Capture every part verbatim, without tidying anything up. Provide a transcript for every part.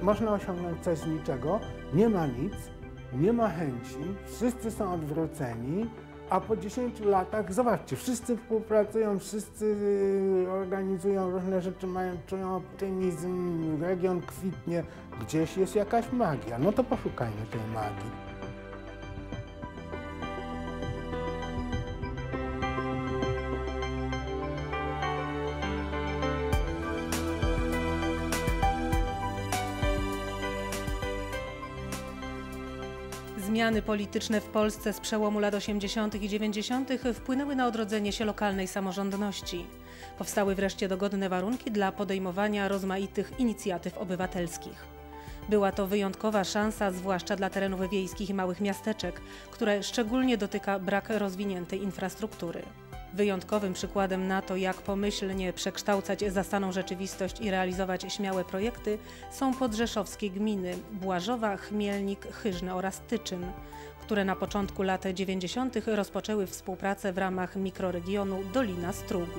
można osiągnąć coś z niczego, nie ma nic, nie ma chęci, wszyscy są odwróceni, a po dziesięciu latach, zobaczcie, wszyscy współpracują, wszyscy organizują różne rzeczy, mają, czują optymizm, region kwitnie, gdzieś jest jakaś magia. No to poszukajmy tej magii. Zmiany polityczne w Polsce z przełomu lat osiemdziesiątych i dziewięćdziesiątych wpłynęły na odrodzenie się lokalnej samorządności. Powstały wreszcie dogodne warunki dla podejmowania rozmaitych inicjatyw obywatelskich. Była to wyjątkowa szansa, zwłaszcza dla terenów wiejskich i małych miasteczek, które szczególnie dotyka brak rozwiniętej infrastruktury. Wyjątkowym przykładem na to, jak pomyślnie przekształcać zastaną rzeczywistość i realizować śmiałe projekty, są podrzeszowskie gminy Błażowa, Chmielnik, Chyżne oraz Tyczyn, które na początku lat dziewięćdziesiątych rozpoczęły współpracę w ramach mikroregionu Dolina Strugu.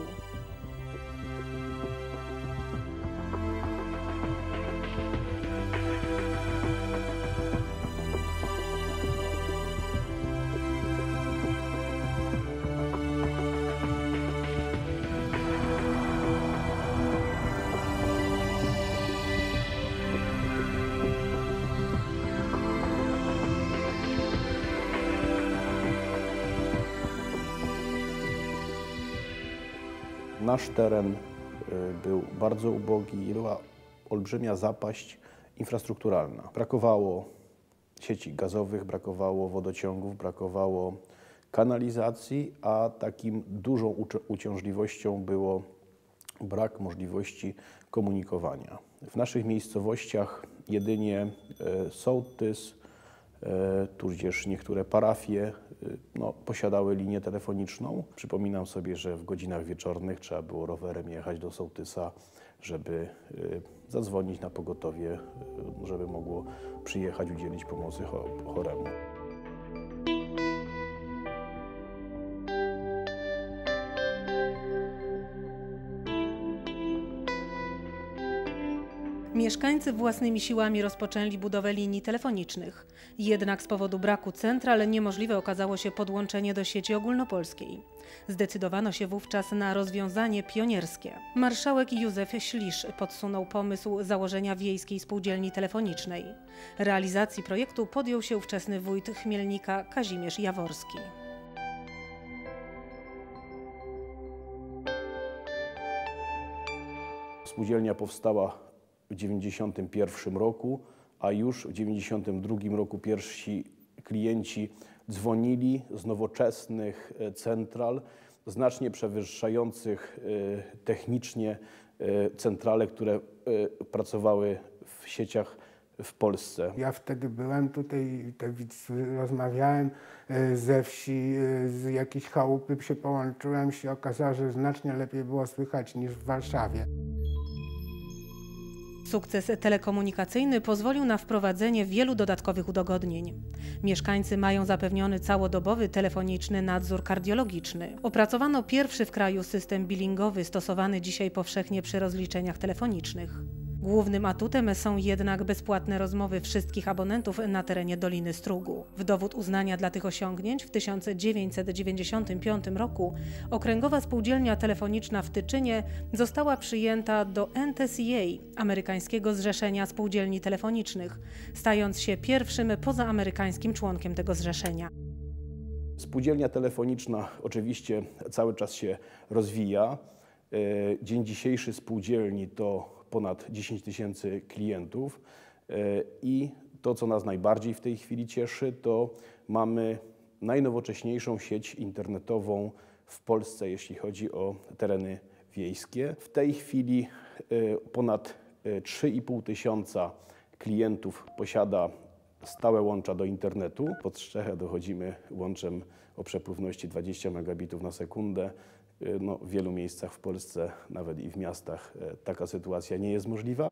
Nasz teren był bardzo ubogi i była olbrzymia zapaść infrastrukturalna. Brakowało sieci gazowych, brakowało wodociągów, brakowało kanalizacji, a takim dużą uciążliwością było brak możliwości komunikowania. W naszych miejscowościach jedynie sołtys, tudzież niektóre parafie no, posiadały linię telefoniczną. Przypominam sobie, że w godzinach wieczornych trzeba było rowerem jechać do sołtysa, żeby zadzwonić na pogotowie, żeby mogło przyjechać, udzielić pomocy choremu. Mieszkańcy własnymi siłami rozpoczęli budowę linii telefonicznych. Jednak z powodu braku central niemożliwe okazało się podłączenie do sieci ogólnopolskiej. Zdecydowano się wówczas na rozwiązanie pionierskie. Marszałek Józef Ślisz podsunął pomysł założenia wiejskiej spółdzielni telefonicznej. Realizacji projektu podjął się ówczesny wójt Chmielnika Kazimierz Jaworski. Spółdzielnia powstała w tysiąc dziewięćset dziewięćdziesiątym pierwszym roku, a już w tysiąc dziewięćset dziewięćdziesiątym drugim roku pierwsi klienci dzwonili z nowoczesnych central, znacznie przewyższających technicznie centrale, które pracowały w sieciach w Polsce. Ja wtedy byłem tutaj, rozmawiałem ze wsi, z jakiejś chałupy się połączyłem się, okazało się, że znacznie lepiej było słychać niż w Warszawie. Sukces telekomunikacyjny pozwolił na wprowadzenie wielu dodatkowych udogodnień. Mieszkańcy mają zapewniony całodobowy telefoniczny nadzór kardiologiczny. Opracowano pierwszy w kraju system billingowy stosowany dzisiaj powszechnie przy rozliczeniach telefonicznych. Głównym atutem są jednak bezpłatne rozmowy wszystkich abonentów na terenie Doliny Strugu. W dowód uznania dla tych osiągnięć w tysiąc dziewięćset dziewięćdziesiątym piątym roku Okręgowa Spółdzielnia Telefoniczna w Tyczynie została przyjęta do N T C A, amerykańskiego zrzeszenia spółdzielni telefonicznych, stając się pierwszym pozaamerykańskim członkiem tego zrzeszenia. Spółdzielnia telefoniczna oczywiście cały czas się rozwija. Dzień dzisiejszy spółdzielni to ponad dziesięć tysięcy klientów i to, co nas najbardziej w tej chwili cieszy, to mamy najnowocześniejszą sieć internetową w Polsce, jeśli chodzi o tereny wiejskie. W tej chwili ponad trzy i pół tysiąca klientów posiada stałe łącza do internetu. Pod Strzechę dochodzimy łączem o przepływności dwadzieścia megabitów na sekundę. No, w wielu miejscach w Polsce, nawet i w miastach, taka sytuacja nie jest możliwa.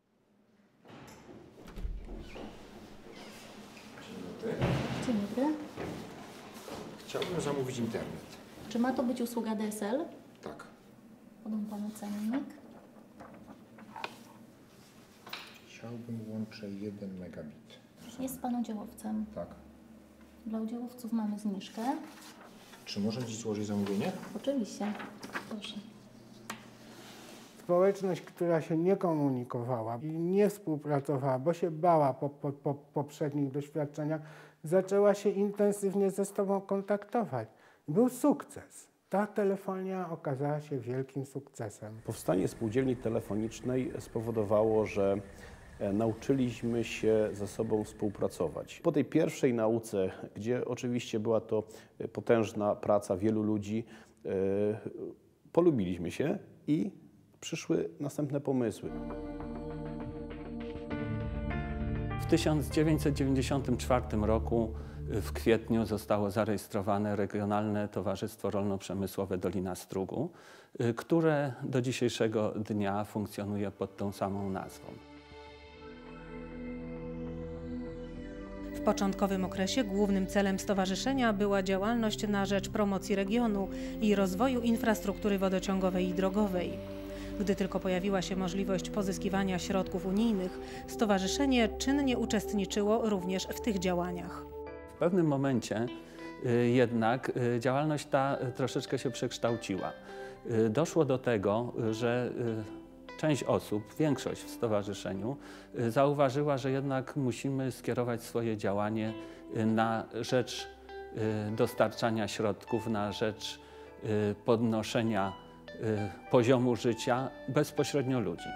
Dzień dobry. Dzień dobry. Chciałbym zamówić internet. Czy ma to być usługa D S L? Tak. Podam panu cennik. Chciałbym łącze jeden megabit. Jest Pan udziałowcem. Tak. Dla udziałowców mamy zniżkę. Czy można dziś złożyć zamówienie? Oczywiście. Proszę. Społeczność, która się nie komunikowała i nie współpracowała, bo się bała po, po, po poprzednich doświadczeniach, zaczęła się intensywnie ze sobą kontaktować. Był sukces. Ta telefonia okazała się wielkim sukcesem. Powstanie spółdzielni telefonicznej spowodowało, że nauczyliśmy się ze sobą współpracować. Po tej pierwszej nauce, gdzie oczywiście była to potężna praca wielu ludzi, polubiliśmy się i przyszły następne pomysły. W tysiąc dziewięćset dziewięćdziesiątym czwartym roku w kwietniu zostało zarejestrowane Regionalne Towarzystwo Rolno-Przemysłowe Dolina Strugu, które do dzisiejszego dnia funkcjonuje pod tą samą nazwą. W początkowym okresie głównym celem stowarzyszenia była działalność na rzecz promocji regionu i rozwoju infrastruktury wodociągowej i drogowej. Gdy tylko pojawiła się możliwość pozyskiwania środków unijnych, stowarzyszenie czynnie uczestniczyło również w tych działaniach. W pewnym momencie y, jednak y, działalność ta y, troszeczkę się przekształciła. Y, doszło do tego, y, że y, część osób, większość w stowarzyszeniu y, zauważyła, że jednak musimy skierować swoje działanie y, na rzecz y, dostarczania środków, na rzecz y, podnoszenia y, poziomu życia bezpośrednio ludzi.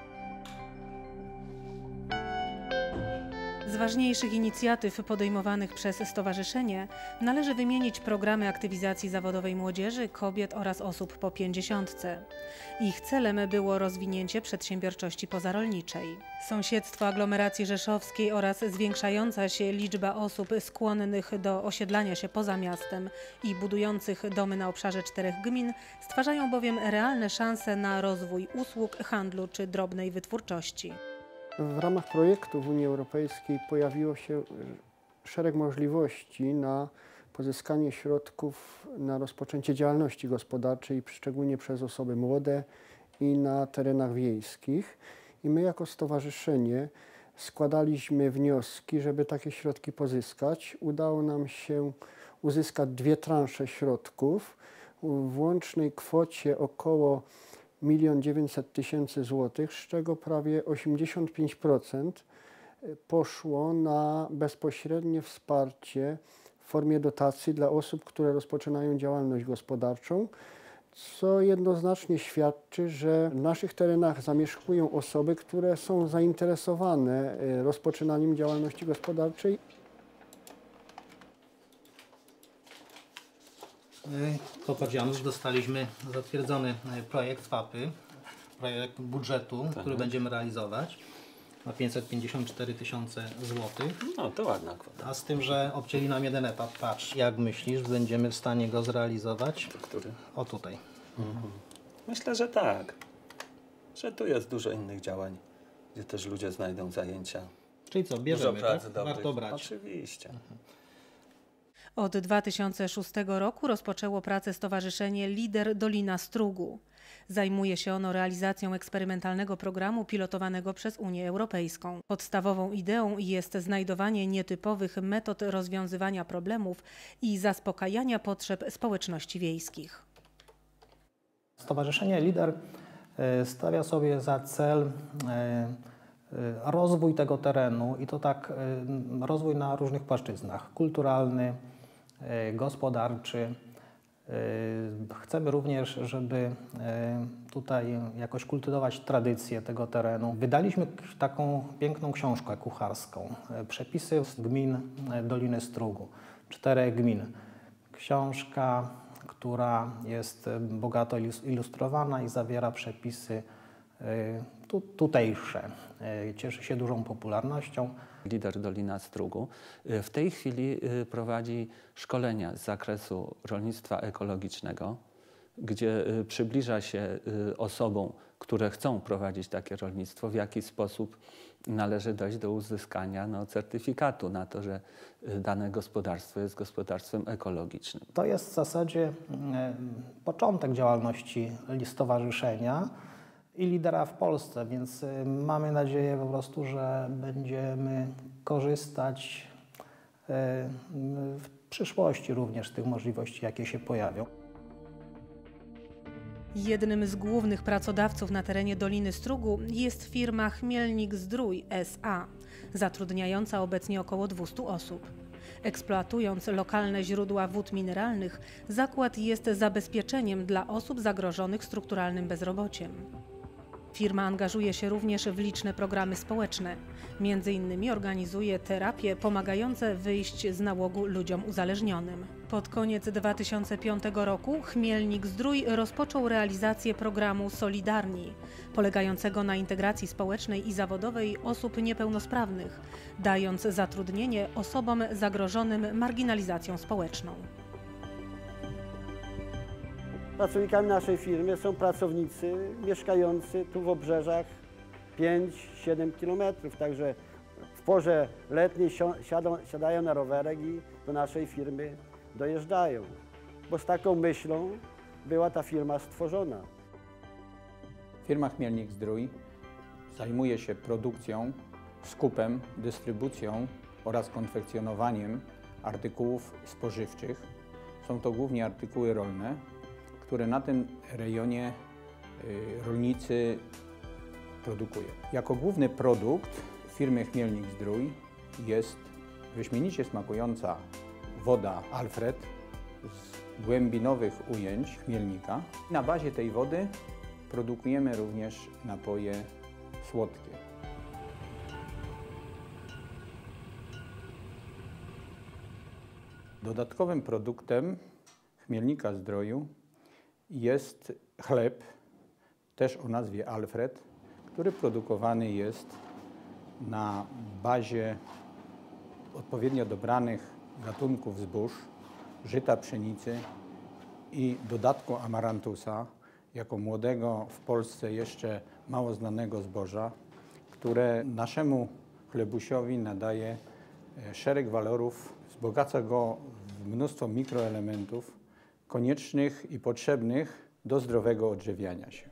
Z ważniejszych inicjatyw podejmowanych przez stowarzyszenie należy wymienić programy aktywizacji zawodowej młodzieży, kobiet oraz osób po pięćdziesiątce. Ich celem było rozwinięcie przedsiębiorczości pozarolniczej. Sąsiedztwo aglomeracji rzeszowskiej oraz zwiększająca się liczba osób skłonnych do osiedlania się poza miastem i budujących domy na obszarze czterech gmin stwarzają bowiem realne szanse na rozwój usług, handlu czy drobnej wytwórczości. W ramach projektu w Unii Europejskiej pojawiło się szereg możliwości na pozyskanie środków na rozpoczęcie działalności gospodarczej, szczególnie przez osoby młode i na terenach wiejskich. I my jako stowarzyszenie składaliśmy wnioski, żeby takie środki pozyskać. Udało nam się uzyskać dwie transze środków w łącznej kwocie około milion dziewięćset tysięcy złotych, z czego prawie osiemdziesiąt pięć procent poszło na bezpośrednie wsparcie w formie dotacji dla osób, które rozpoczynają działalność gospodarczą, co jednoznacznie świadczy, że w naszych terenach zamieszkują osoby, które są zainteresowane rozpoczynaniem działalności gospodarczej. Popatrz Janusz, dostaliśmy zatwierdzony projekt FAPy, projekt budżetu, tak, który będziemy realizować na pięćset pięćdziesiąt cztery tysiące złotych. No to ładna kwota. A z tym, że obcięli nam jeden etap. Patrz, jak myślisz, będziemy w stanie go zrealizować? Który? O tutaj. Mhm. Myślę, że tak. Że tu jest dużo innych działań, gdzie też ludzie znajdą zajęcia. Czyli co, bierzemy, dużo pracy tak? dobrych. Warto brać. Oczywiście. Mhm. Od dwa tysiące szóstego roku rozpoczęło pracę stowarzyszenie Lider Dolina Strugu. Zajmuje się ono realizacją eksperymentalnego programu pilotowanego przez Unię Europejską. Podstawową ideą jest znajdowanie nietypowych metod rozwiązywania problemów i zaspokajania potrzeb społeczności wiejskich. Stowarzyszenie Lider stawia sobie za cel rozwój tego terenu i to tak rozwój na różnych płaszczyznach: kulturalny, gospodarczy. Chcemy również, żeby tutaj jakoś kultywować tradycję tego terenu. Wydaliśmy taką piękną książkę kucharską, Przepisy z gmin Doliny Strugu, czterech gmin. Książka, która jest bogato ilustrowana i zawiera przepisy tu, tutejsze. Cieszy się dużą popularnością. Lider Dolina Strugu w tej chwili prowadzi szkolenia z zakresu rolnictwa ekologicznego, gdzie przybliża się osobom, które chcą prowadzić takie rolnictwo, w jaki sposób należy dojść do uzyskania no, certyfikatu na to, że dane gospodarstwo jest gospodarstwem ekologicznym. To jest w zasadzie początek działalności stowarzyszenia i lidera w Polsce, więc y, mamy nadzieję po prostu, że będziemy korzystać y, w przyszłości również z tych możliwości, jakie się pojawią. Jednym z głównych pracodawców na terenie Doliny Strugu jest firma Chmielnik Zdrój S A, zatrudniająca obecnie około dwustu osób. Eksploatując lokalne źródła wód mineralnych, zakład jest zabezpieczeniem dla osób zagrożonych strukturalnym bezrobociem. Firma angażuje się również w liczne programy społeczne. Między innymi organizuje terapie pomagające wyjść z nałogu ludziom uzależnionym. Pod koniec dwa tysiące piątego roku Chmielnik Zdrój rozpoczął realizację programu Solidarni, polegającego na integracji społecznej i zawodowej osób niepełnosprawnych, dając zatrudnienie osobom zagrożonym marginalizacją społeczną. Pracownikami naszej firmy są pracownicy mieszkający tu w obrzeżach pięć siedem kilometrów, także w porze letniej siadą, siadają na rowerek i do naszej firmy dojeżdżają, bo z taką myślą była ta firma stworzona. Firma Chmielnik Zdrój zajmuje się produkcją, skupem, dystrybucją oraz konfekcjonowaniem artykułów spożywczych. Są to głównie artykuły rolne, które na tym rejonie rolnicy produkują. Jako główny produkt firmy Chmielnik Zdrój jest wyśmienicie smakująca woda Alfred z głębinowych ujęć chmielnika. Na bazie tej wody produkujemy również napoje słodkie. Dodatkowym produktem Chmielnika Zdroju jest chleb, też o nazwie Alfred, który produkowany jest na bazie odpowiednio dobranych gatunków zbóż, żyta pszenicy i dodatku amarantusa, jako młodego w Polsce jeszcze mało znanego zboża, które naszemu chlebusiowi nadaje szereg walorów, wzbogaca go w mnóstwo mikroelementów koniecznych i potrzebnych do zdrowego odżywiania się.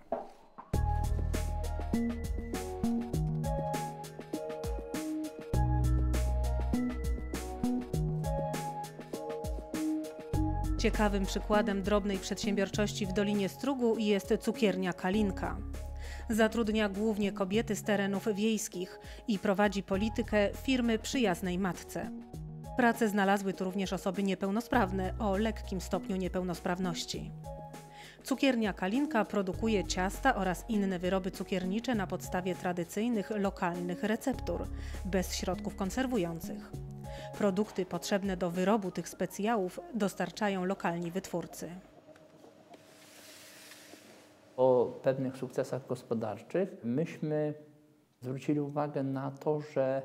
Ciekawym przykładem drobnej przedsiębiorczości w Dolinie Strugu jest cukiernia Kalinka. Zatrudnia głównie kobiety z terenów wiejskich i prowadzi politykę firmy przyjaznej matce. Pracę znalazły tu również osoby niepełnosprawne o lekkim stopniu niepełnosprawności. Cukiernia Kalinka produkuje ciasta oraz inne wyroby cukiernicze na podstawie tradycyjnych, lokalnych receptur, bez środków konserwujących. Produkty potrzebne do wyrobu tych specjałów dostarczają lokalni wytwórcy. Po pewnych sukcesach gospodarczych myśmy zwrócili uwagę na to, że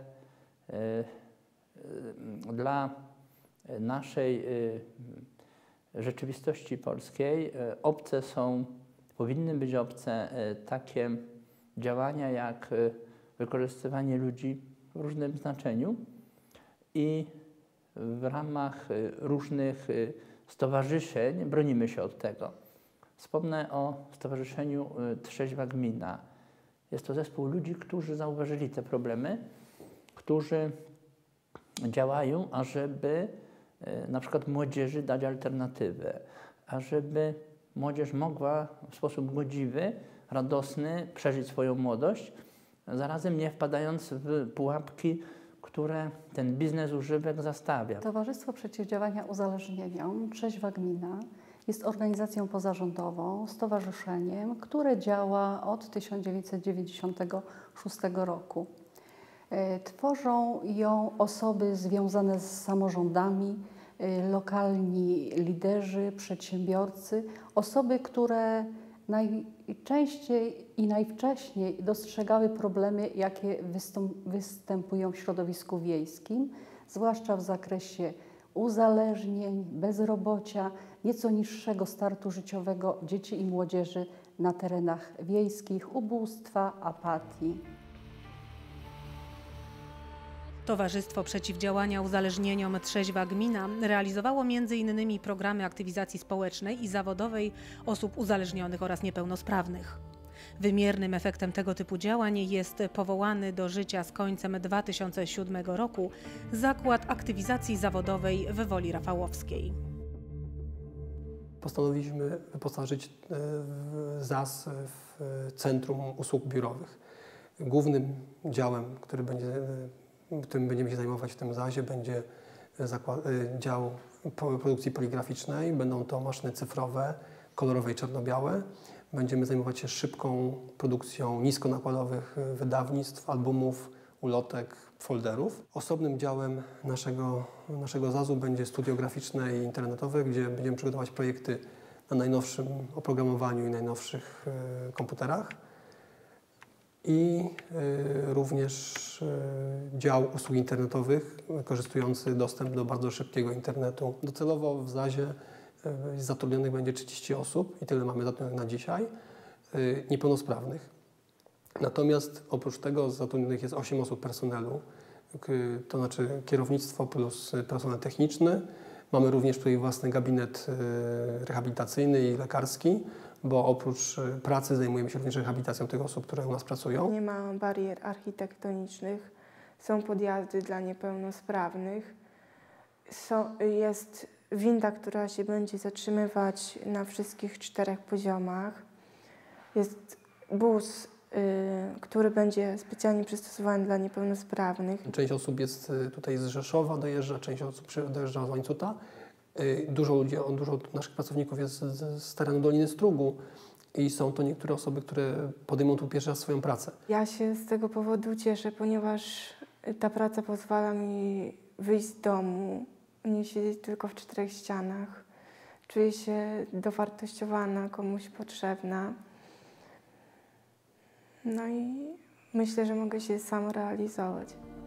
dla naszej rzeczywistości polskiej obce są, powinny być obce takie działania jak wykorzystywanie ludzi w różnym znaczeniu i w ramach różnych stowarzyszeń bronimy się od tego. Wspomnę o Stowarzyszeniu Trzeźwa Gmina. Jest to zespół ludzi, którzy zauważyli te problemy, którzy działają, ażeby na przykład młodzieży dać alternatywę, ażeby młodzież mogła w sposób godziwy, radosny przeżyć swoją młodość, zarazem nie wpadając w pułapki, które ten biznes używek zastawia. Towarzystwo Przeciwdziałania Uzależnieniom Trzeźwa Gmina jest organizacją pozarządową, stowarzyszeniem, które działa od tysiąc dziewięćset dziewięćdziesiątego szóstego roku. Tworzą ją osoby związane z samorządami, lokalni liderzy, przedsiębiorcy, osoby, które najczęściej i najwcześniej dostrzegały problemy, jakie występują w środowisku wiejskim, zwłaszcza w zakresie uzależnień, bezrobocia, nieco niższego startu życiowego dzieci i młodzieży na terenach wiejskich, ubóstwa, apatii. Towarzystwo Przeciwdziałania Uzależnieniom Trzeźwa Gmina realizowało między innymi programy aktywizacji społecznej i zawodowej osób uzależnionych oraz niepełnosprawnych. Wymiernym efektem tego typu działań jest powołany do życia z końcem dwa tysiące siódmego roku Zakład Aktywizacji Zawodowej w Woli Rafałowskiej. Postanowiliśmy wyposażyć Z A S w Centrum Usług Biurowych. Głównym działem, który będzie, którym będziemy się zajmować w tym Z A S-ie, będzie zakład, dział produkcji poligraficznej. Będą to maszyny cyfrowe, kolorowe i czarno-białe. Będziemy zajmować się szybką produkcją niskonakładowych wydawnictw, albumów, ulotek, folderów. Osobnym działem naszego, naszego Z A S-u będzie studio graficzne i internetowe, gdzie będziemy przygotować projekty na najnowszym oprogramowaniu i najnowszych y, komputerach. I y, również y, dział usług internetowych wykorzystujący dostęp do bardzo szybkiego internetu. Docelowo w Z A S-ie y, zatrudnionych będzie trzydzieści osób i tyle mamy zatrudnionych na dzisiaj, y, niepełnosprawnych. Natomiast oprócz tego zatrudnionych jest osiem osób personelu, to znaczy kierownictwo plus personel techniczny. Mamy również tutaj własny gabinet rehabilitacyjny i lekarski, bo oprócz pracy zajmujemy się również rehabilitacją tych osób, które u nas pracują. Nie ma barier architektonicznych, są podjazdy dla niepełnosprawnych, są, jest winda, która się będzie zatrzymywać na wszystkich czterech poziomach, jest bus, y, który będzie specjalnie przystosowany dla niepełnosprawnych. Część osób jest tutaj z Rzeszowa, dojeżdża, część osób dojeżdża z Łańcuta. Dużo ludzi, dużo naszych pracowników jest z, z terenu Doliny Strugu i są to niektóre osoby, które podejmą tu pierwszy raz swoją pracę. Ja się z tego powodu cieszę, ponieważ ta praca pozwala mi wyjść z domu, nie siedzieć tylko w czterech ścianach. Czuję się dowartościowana, komuś potrzebna. No i myślę, że mogę się samorealizować.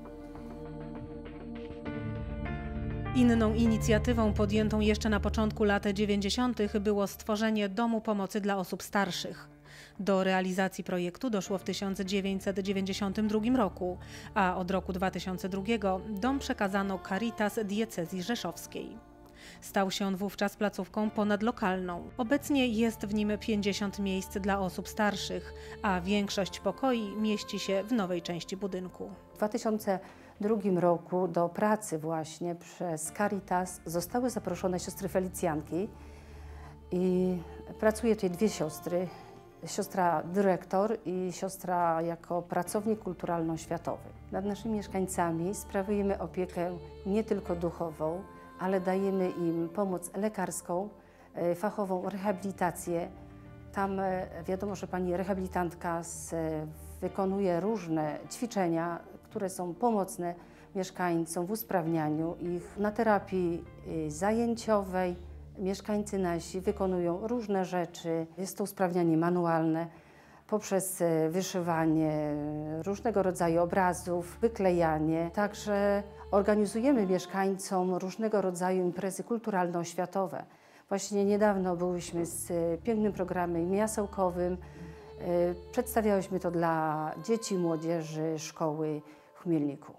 Inną inicjatywą podjętą jeszcze na początku lat dziewięćdziesiątych było stworzenie Domu Pomocy dla Osób Starszych. Do realizacji projektu doszło w tysiąc dziewięćset dziewięćdziesiątym drugim roku, a od roku dwa tysiące drugiego dom przekazano Caritas Diecezji Rzeszowskiej. Stał się on wówczas placówką ponadlokalną. Obecnie jest w nim pięćdziesiąt miejsc dla osób starszych, a większość pokoi mieści się w nowej części budynku. W dwa tysiące drugim roku do pracy właśnie przez Caritas zostały zaproszone siostry Felicjanki i pracuje tutaj dwie siostry, siostra dyrektor i siostra jako pracownik kulturalno-światowy. Nad naszymi mieszkańcami sprawujemy opiekę nie tylko duchową, ale dajemy im pomoc lekarską, fachową rehabilitację. Tam wiadomo, że pani rehabilitantka z, wykonuje różne ćwiczenia, które są pomocne mieszkańcom w usprawnianiu ich. Na terapii zajęciowej mieszkańcy nasi wykonują różne rzeczy. Jest to usprawnianie manualne poprzez wyszywanie różnego rodzaju obrazów, wyklejanie. Także organizujemy mieszkańcom różnego rodzaju imprezy kulturalno-oświatowe. Właśnie niedawno byliśmy z pięknym programem jasełkowym. Przedstawiałyśmy to dla dzieci i młodzieży szkoły w Chmielniku.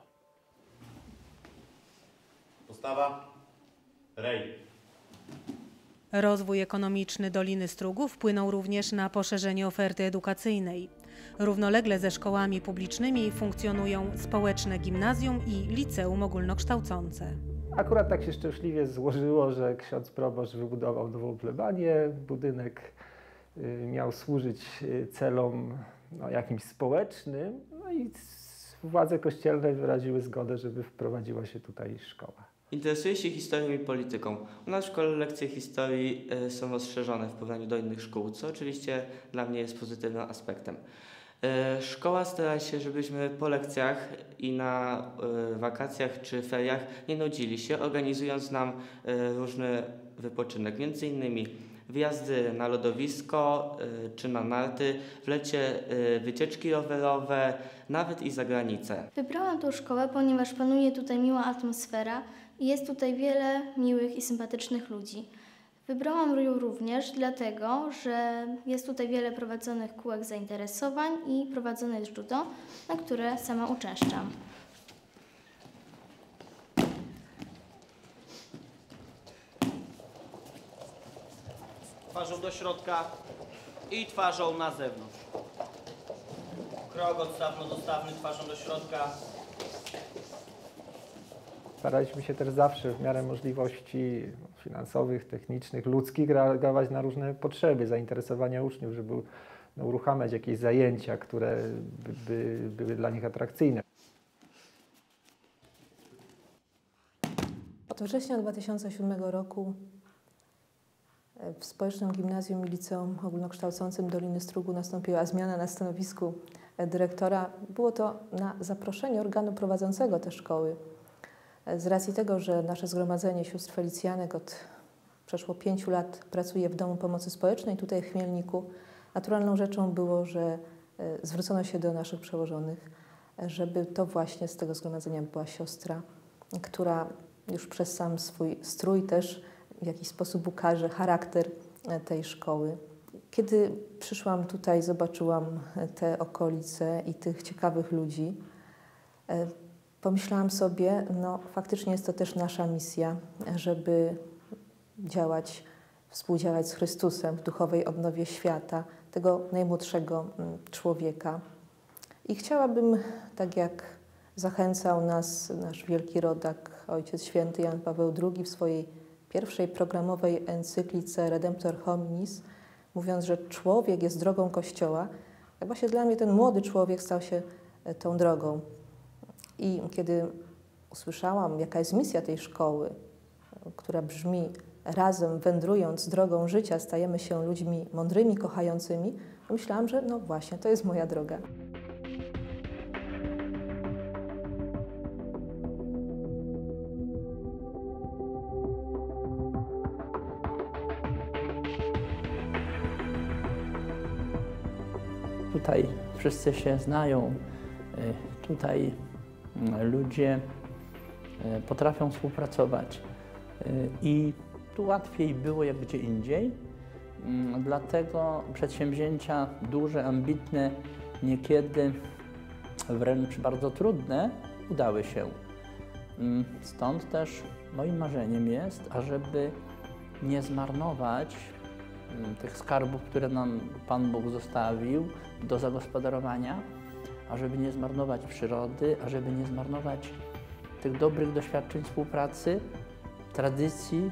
Postawa. Rej. Rozwój ekonomiczny Doliny Strugu wpłynął również na poszerzenie oferty edukacyjnej. Równolegle ze szkołami publicznymi funkcjonują społeczne gimnazjum i liceum ogólnokształcące. Akurat tak się szczęśliwie złożyło, że ksiądz proboszcz wybudował nową plebanię. Budynek miał służyć celom no, jakimś społecznym, no i władze kościelne wyraziły zgodę, żeby wprowadziła się tutaj szkoła. Interesuję się historią i polityką. U nas w szkole lekcje historii y, są rozszerzone w porównaniu do innych szkół, co oczywiście dla mnie jest pozytywnym aspektem. Y, szkoła stara się, żebyśmy po lekcjach i na y, wakacjach czy feriach nie nudzili się, organizując nam y, różny wypoczynek, między innymi wyjazdy na lodowisko y, czy na narty, w lecie y, wycieczki rowerowe, nawet i za granicę. Wybrałam tą szkołę, ponieważ panuje tutaj miła atmosfera i jest tutaj wiele miłych i sympatycznych ludzi. Wybrałam ją również dlatego, że jest tutaj wiele prowadzonych kółek zainteresowań i prowadzonych judo, na które sama uczęszczam. Twarzą do środka i twarzą na zewnątrz. Krok odstawno-dostawny twarzą do środka. Staraliśmy się też zawsze w miarę możliwości finansowych, technicznych, ludzkich reagować na różne potrzeby, zainteresowania uczniów, żeby no, uruchamiać jakieś zajęcia, które by, by, były dla nich atrakcyjne. Od września dwa tysiące siódmego roku w Społecznym Gimnazjum i Liceum Ogólnokształcącym Doliny Strugu nastąpiła zmiana na stanowisku dyrektora. Było to na zaproszenie organu prowadzącego te szkoły. Z racji tego, że nasze Zgromadzenie Sióstr Felicjanek od przeszło pięciu lat pracuje w Domu Pomocy Społecznej tutaj w Chmielniku, naturalną rzeczą było, że zwrócono się do naszych przełożonych, żeby to właśnie z tego zgromadzenia była siostra, która już przez sam swój strój też w jakiś sposób ukaże charakter tej szkoły. Kiedy przyszłam tutaj, zobaczyłam te okolice i tych ciekawych ludzi, pomyślałam sobie, no faktycznie jest to też nasza misja, żeby działać, współdziałać z Chrystusem w duchowej odnowie świata, tego najmłodszego człowieka. I chciałabym, tak jak zachęcał nas nasz wielki rodak, Ojciec Święty Jan Paweł drugi w swojej pierwszej programowej encyklice Redemptor Hominis, mówiąc, że człowiek jest drogą Kościoła, tak właśnie dla mnie ten młody człowiek stał się tą drogą. I kiedy usłyszałam, jaka jest misja tej szkoły, która brzmi: razem wędrując drogą życia stajemy się ludźmi mądrymi, kochającymi, myślałam, że no właśnie, to jest moja droga. Tutaj wszyscy się znają, tutaj ludzie potrafią współpracować i tu łatwiej było jak gdzie indziej. Dlatego przedsięwzięcia duże, ambitne, niekiedy wręcz bardzo trudne udały się. Stąd też moim marzeniem jest, ażeby nie zmarnować tych skarbów, które nam Pan Bóg zostawił do zagospodarowania, ażeby nie zmarnować przyrody, ażeby nie zmarnować tych dobrych doświadczeń współpracy, tradycji,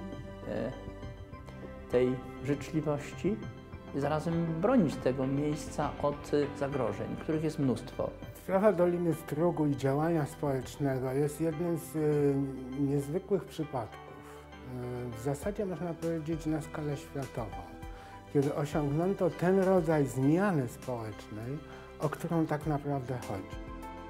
tej życzliwości i zarazem bronić tego miejsca od zagrożeń, których jest mnóstwo. Sprawa Doliny Strugu i działania społecznego jest jednym z y, niezwykłych przypadków. Y, w zasadzie można powiedzieć na skalę światową, kiedy osiągnięto ten rodzaj zmiany społecznej, o którą tak naprawdę chodzi.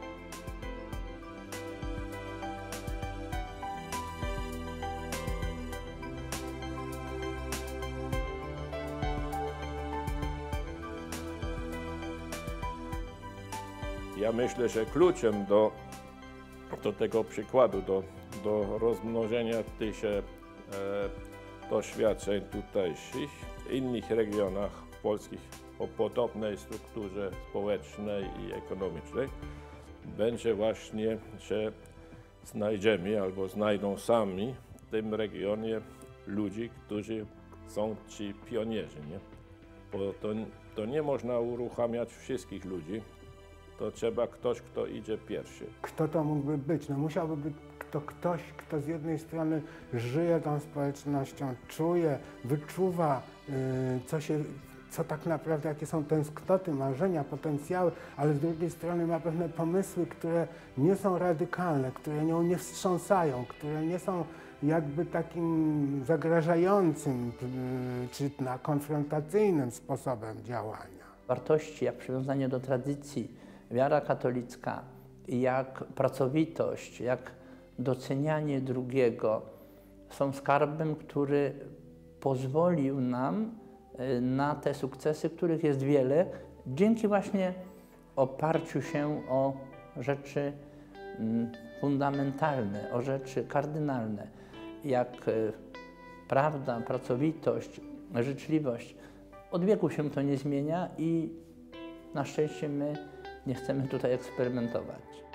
Ja myślę, że kluczem do, do tego przykładu, do, do rozmnożenia tych e, doświadczeń tutejszych w innych regionach polskich o podobnej strukturze społecznej i ekonomicznej, będzie właśnie, że znajdziemy albo znajdą sami w tym regionie ludzi, którzy są ci pionierzy, nie? Bo to, to nie można uruchamiać wszystkich ludzi. To trzeba ktoś, kto idzie pierwszy. Kto to mógłby być? No musiałby być to ktoś, kto z jednej strony żyje tą społecznością, czuje, wyczuwa, yy, co się, co tak naprawdę, jakie są tęsknoty, marzenia, potencjały, ale z drugiej strony ma pewne pomysły, które nie są radykalne, które nią nie wstrząsają, które nie są jakby takim zagrażającym yy, czy na konfrontacyjnym sposobem działania. Wartości jak przywiązanie do tradycji, wiara katolicka, jak pracowitość, jak docenianie drugiego są skarbem, który pozwolił nam na te sukcesy, których jest wiele, dzięki właśnie oparciu się o rzeczy fundamentalne, o rzeczy kardynalne, jak prawda, pracowitość, życzliwość. Od wieku się to nie zmienia i na szczęście my nie chcemy tutaj eksperymentować.